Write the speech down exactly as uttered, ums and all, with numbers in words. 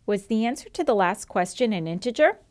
Was the answer to the last question an integer?